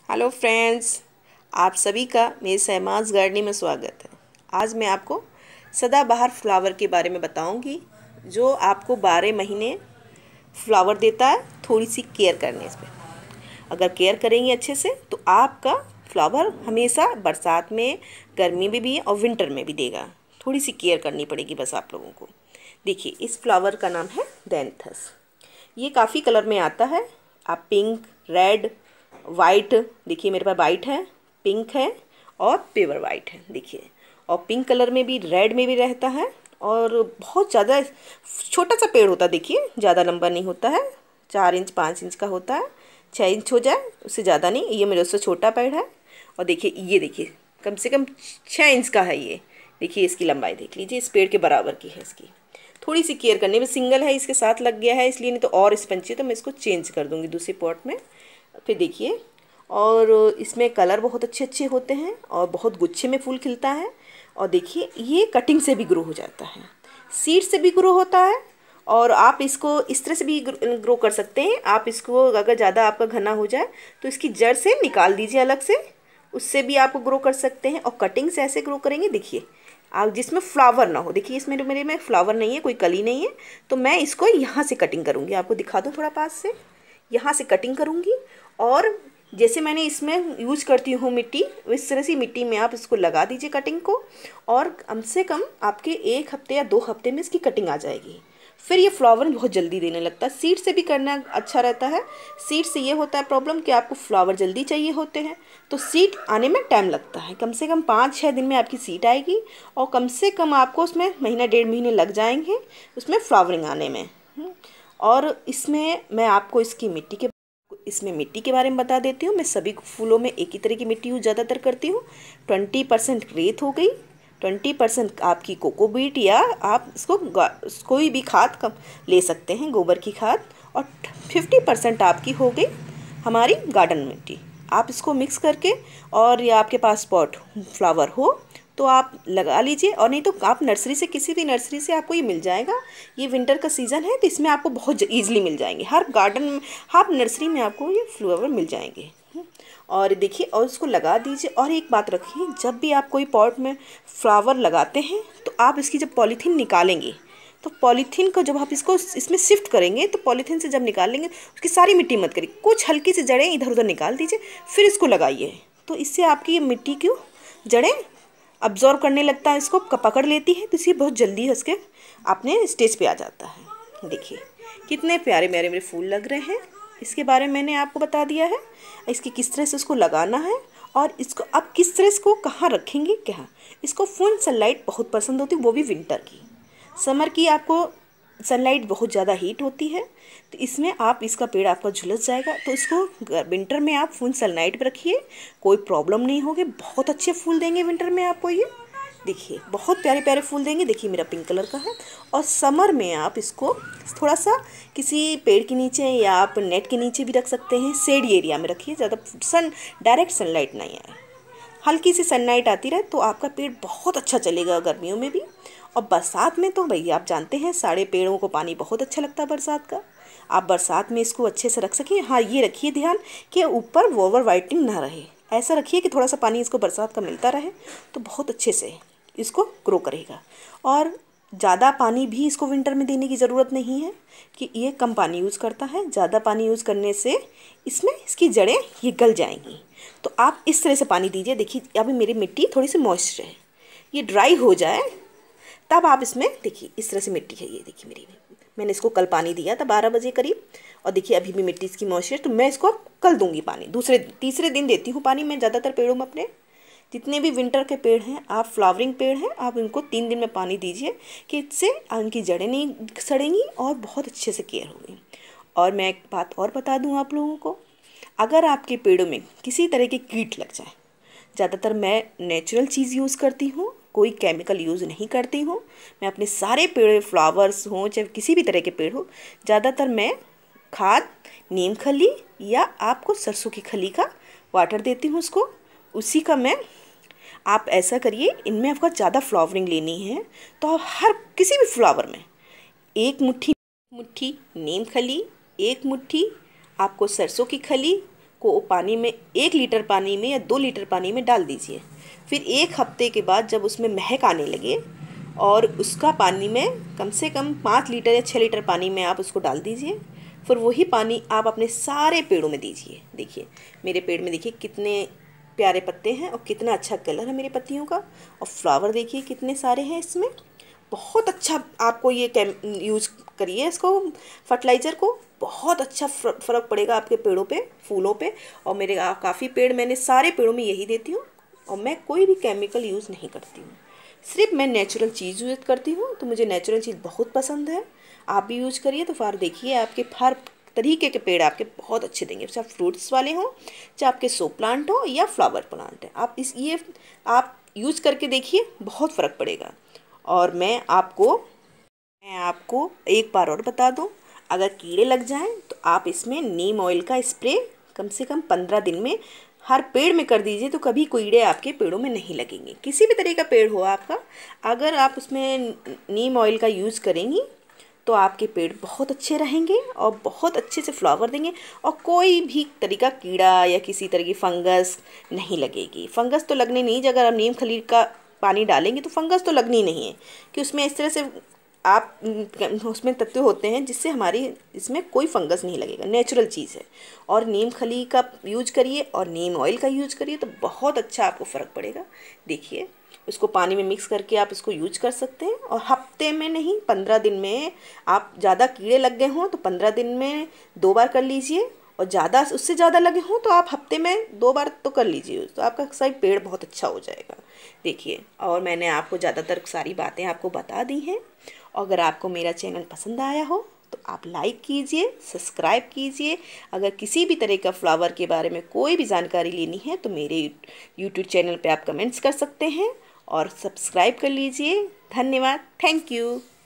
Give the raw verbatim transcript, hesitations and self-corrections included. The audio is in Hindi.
हेलो फ्रेंड्स, आप सभी का मेरे सहमाज गार्डनिंग में स्वागत है। आज मैं आपको सदाबहार फ्लावर के बारे में बताऊंगी, जो आपको बारह महीने फ्लावर देता है। थोड़ी सी केयर करने से, अगर केयर करेंगे अच्छे से तो आपका फ्लावर हमेशा बरसात में, गर्मी में भी और विंटर में भी देगा। थोड़ी सी केयर करनी पड़ेगी बस आप लोगों को। देखिए, इस फ्लावर का नाम है डैंथस। ये काफ़ी कलर में आता है। आप पिंक, रेड, वाइट, देखिए मेरे पास वाइट है, पिंक है और पेवर वाइट है। देखिए, और पिंक कलर में भी, रेड में भी रहता है। और बहुत ज़्यादा छोटा सा पेड़ होता है। देखिए, ज़्यादा लंबा नहीं होता है, चार इंच पाँच इंच का होता है, छः इंच हो जाए उससे ज़्यादा नहीं। ये मेरे उससे छोटा पेड़ है। और देखिए, ये देखिए कम से कम छः इंच का है ये। देखिए, इसकी लंबाई देख लीजिए, इस पेड़ के बराबर की है। इसकी थोड़ी सी केयर करने में, सिंगल है इसके साथ लग गया है इसलिए, नहीं तो और स्पंची तो मैं इसको चेंज कर दूँगी दूसरे पॉट में। फिर देखिए, और इसमें कलर बहुत अच्छे अच्छे होते हैं और बहुत गुच्छे में फूल खिलता है। और देखिए, ये कटिंग से भी ग्रो हो जाता है, सीड से भी ग्रो होता है। और आप इसको इस तरह से भी ग्रो कर सकते हैं। आप इसको अगर ज़्यादा आपका घना हो जाए तो इसकी जड़ से निकाल दीजिए अलग से, उससे भी आप ग्रो कर सकते हैं। और कटिंग से ऐसे ग्रो करेंगे। देखिए, आप जिसमें फ्लावर ना हो, देखिए इसमें मेरे में फ्लावर नहीं है, कोई कली नहीं है, तो मैं इसको यहाँ से कटिंग करूँगी। आपको दिखा दूँ थोड़ा पास से, यहाँ से कटिंग करूँगी। और जैसे मैंने इसमें यूज करती हूँ मिट्टी, इस तरह से मिट्टी में आप इसको लगा दीजिए कटिंग को, और कम से कम आपके एक हफ्ते या दो हफ्ते में इसकी कटिंग आ जाएगी। फिर ये फ्लावर बहुत जल्दी देने लगता है। सीड से भी करना अच्छा रहता है। सीड से ये होता है प्रॉब्लम कि आपको फ्लावर जल्दी चाहिए होते हैं, तो सीड आने में टाइम लगता है। कम से कम पाँच छः दिन में आपकी सीड आएगी, और कम से कम आपको उसमें महीना डेढ़ महीने लग जाएंगे उसमें फ्लावरिंग आने में। और इसमें मैं आपको इसकी मिट्टी के इसमें मिट्टी के बारे में बता देती हूँ। मैं सभी फूलों में एक ही तरह की मिट्टी यूज ज़्यादातर करती हूँ। ट्वेंटी परसेंट रेत हो गई, ट्वेंटी परसेंट आपकी कोकोबीट, या आप इसको कोई भी खाद कम ले सकते हैं, गोबर की खाद, और फिफ्टी परसेंट आपकी हो गई हमारी गार्डन मिट्टी। आप इसको मिक्स करके, और या आपके पास पॉट फ्लावर हो तो आप लगा लीजिए, और नहीं तो आप नर्सरी से, किसी भी नर्सरी से आपको ये मिल जाएगा। ये विंटर का सीज़न है तो इसमें आपको बहुत ईजिली मिल जाएंगे। हर गार्डन में, हर नर्सरी में आपको ये फ्लावर मिल जाएंगे। और देखिए, और इसको लगा दीजिए। और एक बात रखिए, जब भी आप कोई पॉट में फ्लावर लगाते हैं तो आप इसकी जब पॉलीथीन निकालेंगे, तो पॉलीथीन को जब आप इसको इसमें शिफ्ट करेंगे, तो पॉलीथीन से जब निकालेंगे उसकी सारी मिट्टी मत करिए, कुछ हल्की सी जड़ें इधर उधर निकाल दीजिए, फिर इसको लगाइए। तो इससे आपकी ये मिट्टी की जड़ें अब्जॉर्व करने लगता है, इसको पकड़ लेती है, तो इसलिए बहुत जल्दी उसके अपने स्टेज पे आ जाता है। देखिए, कितने प्यारे प्यारे मेरे फूल लग रहे हैं। इसके बारे में मैंने आपको बता दिया है, इसकी किस तरह से उसको लगाना है, और इसको आप किस तरह इसको कहाँ रखेंगे। क्या इसको फुल सनलाइट बहुत पसंद होती है, वो भी विंटर की। समर की आपको सनलाइट बहुत ज़्यादा हीट होती है, तो इसमें आप, इसका पेड़ आपका झुलस जाएगा। तो इसको विंटर में आप फुल सनलाइट पर रखिए, कोई प्रॉब्लम नहीं होगी। बहुत अच्छे फूल देंगे विंटर में आपको ये। देखिए, बहुत प्यारे प्यारे फूल देंगे। देखिए, मेरा पिंक कलर का है। और समर में आप इसको थोड़ा सा किसी पेड़ के नीचे या आप नेट के नीचे भी रख सकते हैं। शेड एरिया में रखिए, ज़्यादा सन डायरेक्ट सनलाइट नहीं आए, हल्की सी सनलाइट आती रहे, तो आपका पेड़ बहुत अच्छा चलेगा गर्मियों में भी। और बरसात में तो भैया आप जानते हैं, सारे पेड़ों को पानी बहुत अच्छा लगता है बरसात का। आप बरसात में इसको अच्छे से रख सकें। हाँ, ये रखिए ध्यान कि ऊपर ओवर वाइटिंग ना रहे, ऐसा रखिए कि थोड़ा सा पानी इसको बरसात का मिलता रहे, तो बहुत अच्छे से इसको ग्रो करेगा। और ज़्यादा पानी भी इसको विंटर में देने की ज़रूरत नहीं है, कि ये कम पानी यूज़ करता है। ज़्यादा पानी यूज़ करने से इसमें इसकी जड़ें ये गल जाएंगी। तो आप इस तरह से पानी दीजिए। देखिए, अभी मेरी मिट्टी थोड़ी सी मॉइस्चर है, ये ड्राई हो जाए तब आप इसमें, देखिए इस तरह से मिट्टी है ये। देखिए, मेरी मैंने इसको कल पानी दिया था बारह बजे करीब, और देखिए अभी भी मिट्टी इसकी मॉइस्चर, तो मैं इसको कल दूंगी पानी। दूसरे तीसरे दिन देती हूँ पानी मैं ज़्यादातर पेड़ों में। अपने जितने भी विंटर के पेड़ हैं, आप फ्लावरिंग पेड़ हैं, आप इनको तीन दिन में पानी दीजिए, कि इससे उनकी जड़ें नहीं सड़ेंगी और बहुत अच्छे से केयर होगी। और मैं एक बात और बता दूँ आप लोगों को, अगर आपके पेड़ों में किसी तरह के कीट लग जाए, ज़्यादातर मैं नेचुरल चीज़ यूज़ करती हूँ, कोई केमिकल यूज़ नहीं करती हूँ। मैं अपने सारे पेड़, फ्लावर्स हों चाहे किसी भी तरह के पेड़ हो, ज़्यादातर मैं खाद नीम खली या आपको सरसों की खली का वाटर देती हूँ उसको, उसी का मैं। आप ऐसा करिए, इनमें आपका ज़्यादा फ्लावरिंग लेनी है तो आप हर किसी भी फ्लावर में एक मुट्ठी मुट्ठी नीम खली, एक मुट्ठी आपको सरसों की खली, को पानी में, एक लीटर पानी में या दो लीटर पानी में डाल दीजिए। फिर एक हफ्ते के बाद जब उसमें महक आने लगे और उसका पानी में कम से कम पाँच लीटर या छः लीटर पानी में आप उसको डाल दीजिए। फिर वही पानी आप अपने सारे पेड़ों में दीजिए। देखिए मेरे पेड़ में देखिए कितने प्यारे पत्ते हैं और कितना अच्छा कलर है मेरे पत्तियों का, और फ्लावर देखिए कितने सारे हैं इसमें। बहुत अच्छा आपको ये कैम यूज़ करिए इसको, फर्टिलाइज़र को, बहुत अच्छा फ़र्क पड़ेगा आपके पेड़ों पे, फूलों पे। और मेरे काफ़ी पेड़, मैंने सारे पेड़ों में यही देती हूँ, और मैं कोई भी केमिकल यूज़ नहीं करती हूँ, सिर्फ मैं नेचुरल चीज़ यूज़ करती हूँ। तो मुझे नेचुरल चीज़ बहुत पसंद है, आप भी यूज़ करिए। तो फिर देखिए आपके हर तरीके के पेड़ आपके बहुत अच्छे देंगे, चाहे फ्रूट्स वाले हों, चाहे आपके शो प्लांट हो या फ्लावर प्लांट है। आप इस ये आप यूज़ करके देखिए, बहुत फ़र्क पड़ेगा। और मैं आपको मैं आपको एक बार और बता दूं, अगर कीड़े लग जाएं तो आप इसमें नीम ऑयल का स्प्रे कम से कम पंद्रह दिन में हर पेड़ में कर दीजिए, तो कभी कीड़े आपके पेड़ों में नहीं लगेंगे। किसी भी तरह का पेड़ हो आपका, अगर आप उसमें नीम ऑयल का यूज़ करेंगी तो आपके पेड़ बहुत अच्छे रहेंगे और बहुत अच्छे से फ्लावर देंगे, और कोई भी तरीका कीड़ा या किसी तरह की फंगस नहीं लगेगी। फंगस तो लगनी नहीं, अगर आप नीम खली का पानी डालेंगे तो फंगस तो लगनी नहीं है, कि उसमें इस तरह से आप उसमें तत्व होते हैं जिससे हमारी इसमें कोई फंगस नहीं लगेगा, नेचुरल चीज़ है। और नीम खली का यूज करिए और नीम ऑयल का यूज करिए तो बहुत अच्छा आपको फ़र्क पड़ेगा। देखिए उसको पानी में मिक्स करके आप इसको यूज कर सकते हैं, और हफ्ते में नहीं, पंद्रह दिन में। आप ज़्यादा कीड़े लग गए हों तो पंद्रह दिन में दो बार कर लीजिए, और ज़्यादा उससे ज़्यादा लगे हों तो आप हफ्ते में दो बार तो कर लीजिए, तो आपका सही पेड़ बहुत अच्छा हो जाएगा। देखिए, और मैंने आपको ज़्यादातर सारी बातें आपको बता दी हैं। अगर आपको मेरा चैनल पसंद आया हो तो आप लाइक कीजिए, सब्सक्राइब कीजिए। अगर किसी भी तरह का फ्लावर के बारे में कोई भी जानकारी लेनी है तो मेरे यूट्यूब चैनल पे आप कमेंट्स कर सकते हैं, और सब्सक्राइब कर लीजिए। धन्यवाद, थैंक यू।